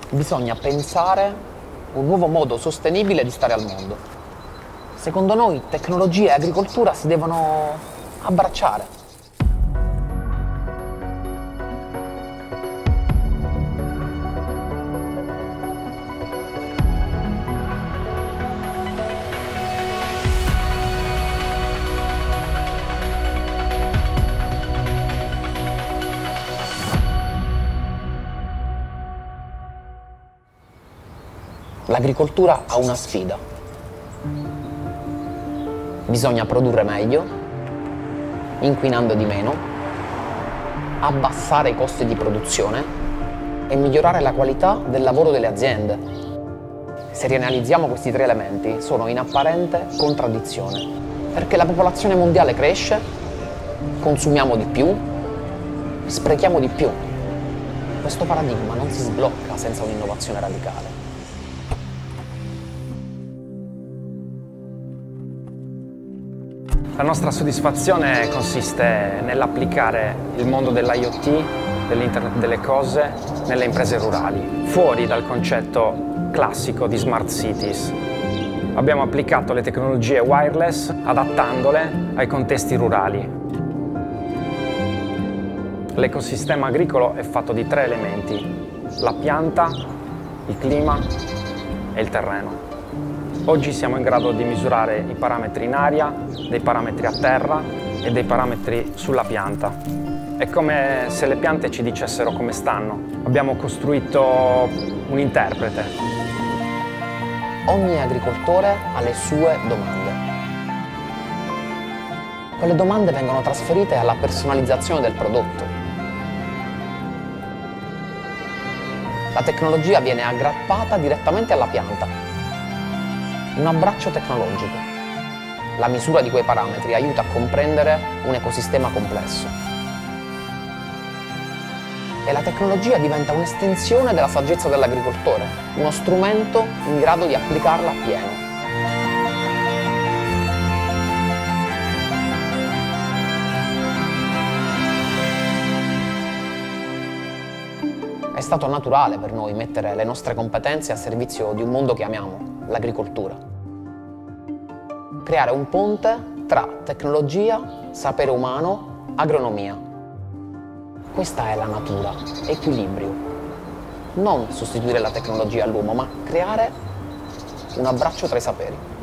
Bisogna pensare un nuovo modo sostenibile di stare al mondo. Secondo noi tecnologia e agricoltura si devono abbracciare. L'agricoltura ha una sfida. Bisogna produrre meglio, inquinando di meno, abbassare i costi di produzione e migliorare la qualità del lavoro delle aziende. Se rianalizziamo questi tre elementi, sono in apparente contraddizione, perché la popolazione mondiale cresce, consumiamo di più, sprechiamo di più. Questo paradigma non si sblocca senza un'innovazione radicale. La nostra soddisfazione consiste nell'applicare il mondo dell'IoT, dell'Internet delle cose, nelle imprese rurali, fuori dal concetto classico di smart cities. Abbiamo applicato le tecnologie wireless adattandole ai contesti rurali. L'ecosistema agricolo è fatto di tre elementi: la pianta, il clima e il terreno. Oggi siamo in grado di misurare i parametri in aria, dei parametri a terra e dei parametri sulla pianta. È come se le piante ci dicessero come stanno. Abbiamo costruito un interprete. Ogni agricoltore ha le sue domande. Quelle domande vengono trasferite alla personalizzazione del prodotto. La tecnologia viene aggrappata direttamente alla pianta. Un abbraccio tecnologico. La misura di quei parametri aiuta a comprendere un ecosistema complesso. E la tecnologia diventa un'estensione della saggezza dell'agricoltore, uno strumento in grado di applicarla appieno. È stato naturale per noi mettere le nostre competenze a servizio di un mondo che amiamo, l'agricoltura. Creare un ponte tra tecnologia, sapere umano, agronomia. Questa è la natura, equilibrio. Non sostituire la tecnologia all'uomo, ma creare un abbraccio tra i saperi.